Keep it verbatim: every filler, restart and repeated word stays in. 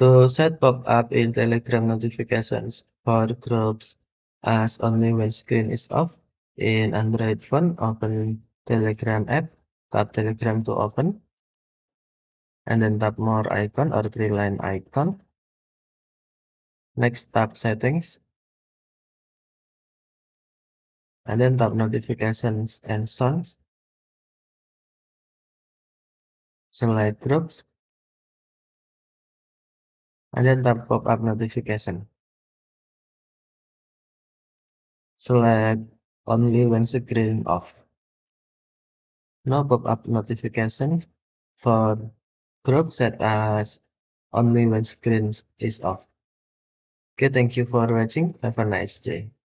To set pop-up in Telegram notifications for groups as only when screen is off. In Android phone, open Telegram app, tap Telegram to open, and then tap more icon or three line icon. Next, tap settings, and then tap notifications and songs. Select groups, and then tap pop-up notification. Select only when screen off. No pop-up notifications for groups set as only when screen is off. Okay, thank you for watching. Have a nice day.